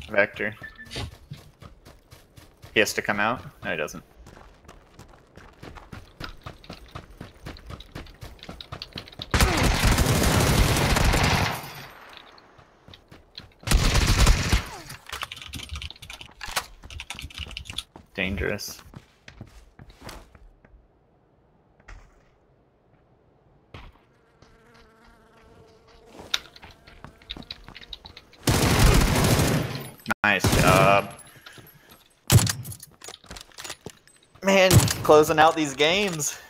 Vector. He has to come out? No, he doesn't. Dangerous. Nice job. Man, closing out these games.